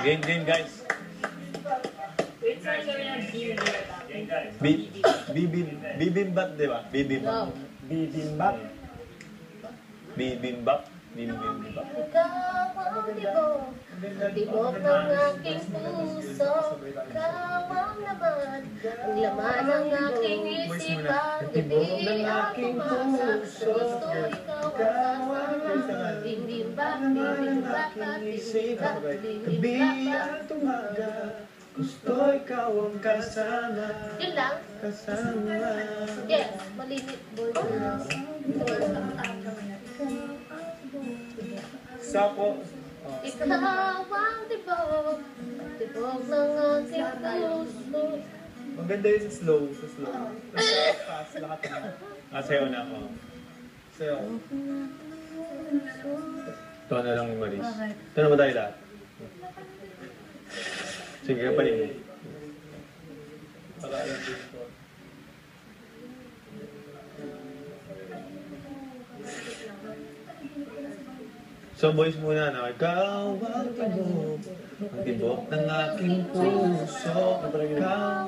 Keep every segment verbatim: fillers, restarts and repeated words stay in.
Game, game guys. Wait, sir, sir, yan. Bi- Bibim, bibimbap, di ba? Bibimbap. Bibimbap. Bibimbap. Bibimbap. Ikaw ang tibok, tibok ng aking puso. Ikaw ang laman, ang laman ng aking isipan. Tibok ng Hindi aking ako masa, puso. gusto ikaw ang kasama. Bibimbap, bibimbap, bibimbap, Gabi bibimbap. at umaga, gusto ikaw ang kasama. Yun lang? Kasama. Yes, malimit boy. Sapo. Ikaw ang tibok, tibok ng aking puso. Maganda yun sa slow, sa slow. Tapos fast, lahat na. Ah, sayo na ako. Sayo. Ito na lang ni Maris. Ito na ba tayo lahat? Sige, kapanin mo. Para alam din ko. So boys muna na, ikaw ang tibok, ang tibok ng aking puso. Ikaw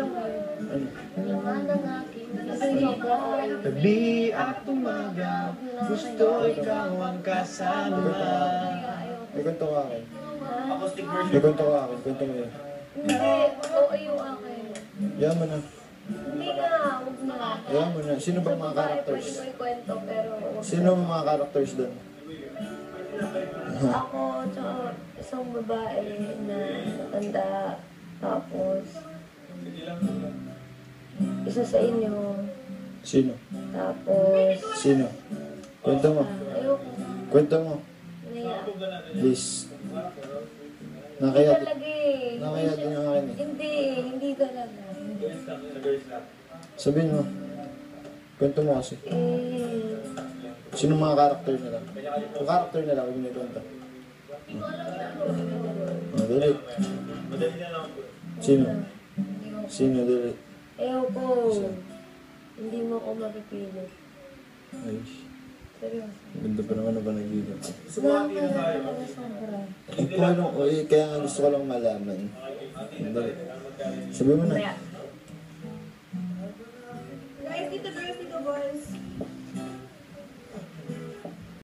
Laman ng aking isipan. gabi at umaga, gusto ikaw ang kasama. May kwento ka akin. Acoustic May version. kwento ka akin. Kwento mo yun. Hindi, oo yung akin. Yaman na. Hindi nga, huwag na. Yaman na. Sino bang mga characters? Pwede ko ikwento, pero huwag Sino ang mga characters doon? ako, tsaka isang babae na matanda, tapos isa sa inyo, Sino? tapos Sino? Kwento mo. ayoko, Kwento mo. naya. Please. Hindi Nakaya, talaga eh. nakaya din yung akin eh. Hindi, hindi talaga. Sabihin mo. Kwento mo kasi. Eh, Sino mga character nila? Yung character nila, huwag mo kwento. Oh, dali. Sino? Sino, dali. ayoko. Hindi mo ako mapipilit. Ay, Seryoso. ganda pa naman na ba nag-ilan? Nakakaya talaga sobra. Kung ano, eh, kaya nga gusto ko lang malaman. Dali. Sabi mo na. Kaya,